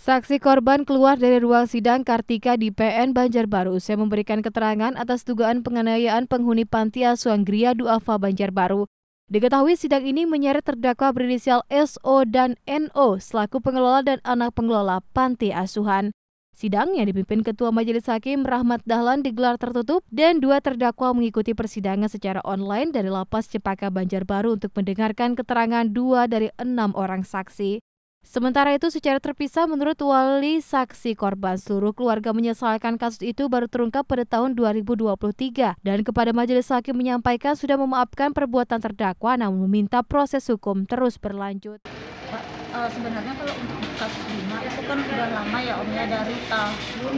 Saksi korban keluar dari ruang sidang Kartika di PN Banjarbaru usai memberikan keterangan atas dugaan penganiayaan penghuni panti asuhan Gria Duafa Banjarbaru. Diketahui sidang ini menyeret terdakwa berinisial SO dan NO selaku pengelola dan anak pengelola panti asuhan. Sidang yang dipimpin Ketua Majelis Hakim Rahmat Dahlan digelar tertutup dan dua terdakwa mengikuti persidangan secara online dari Lapas Cempaka Banjarbaru untuk mendengarkan keterangan 2 dari 6 orang saksi. Sementara itu secara terpisah menurut wali saksi korban, seluruh keluarga menyesalkan kasus itu baru terungkap pada tahun 2023 dan kepada majelis hakim menyampaikan sudah memaafkan perbuatan terdakwa namun meminta proses hukum terus berlanjut. Sebenarnya kalau untuk kasus Bima itu kan udah lama ya Om ya, dari tahun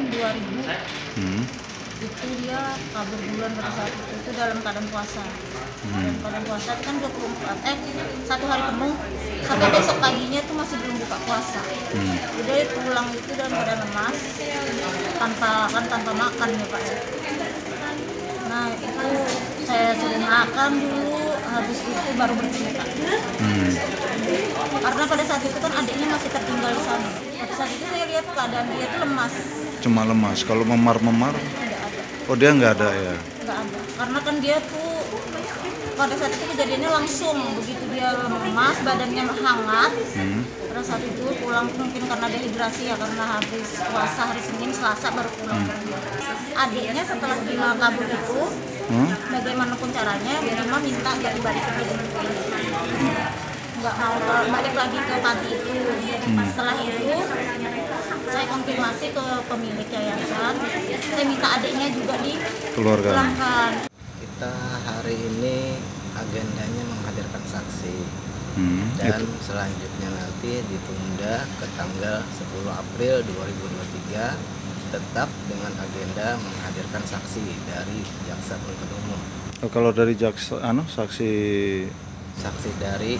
2000 itu dia kabur duluan pada saat itu dalam keadaan puasa. Dalam keadaan puasa itu kan 1 hari penuh sampai besok paginya itu masih belum buka puasa. Jadi pulang itu dalam keadaan lemas tanpa makan ya Pak. Nah itu saya suruh makan dulu, habis itu baru bercerita. Karena pada saat itu kan adiknya masih tertinggal di sana. Pada saat itu saya lihat keadaan dia itu lemas. Cuma lemas, kalau memar-memar? Oh dia nggak ada ya? Nggak ada, karena kan dia tuh pada saat itu kejadiannya langsung begitu dia lemas, badannya hangat. Pada saat itu pulang mungkin karena dehidrasi ya, karena habis puasa hari Senin, Selasa baru pulang. Adiknya setelah Bima kabur itu, bagaimanapun caranya Bima minta dia dibalikin lagi. Nggak mau balik lagi ke panti itu. Setelah itu saya konfirmasi ke pemilik yayasan, saya minta adiknya juga dipulangkan. Kita hari ini agendanya menghadirkan saksi dan selanjutnya nanti ditunda ke tanggal 10 April 2023 tetap dengan agenda menghadirkan saksi dari jaksa penuntut umum. Kalau dari jaksa, saksi dari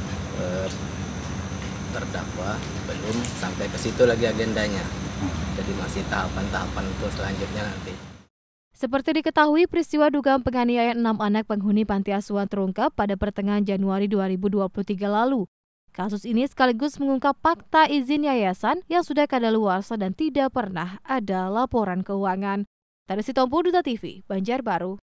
terdakwa belum sampai ke situ lagi agendanya. Jadi masih tahapan-tahapan untuk selanjutnya nanti. Seperti diketahui, peristiwa dugaan penganiayaan 6 anak penghuni panti asuhan terungkap pada pertengahan Januari 2023 lalu. Kasus ini sekaligus mengungkap fakta izin yayasan yang sudah kadaluarsa dan tidak pernah ada laporan keuangan. Dari Sitompu, Duta TV, Banjarbaru.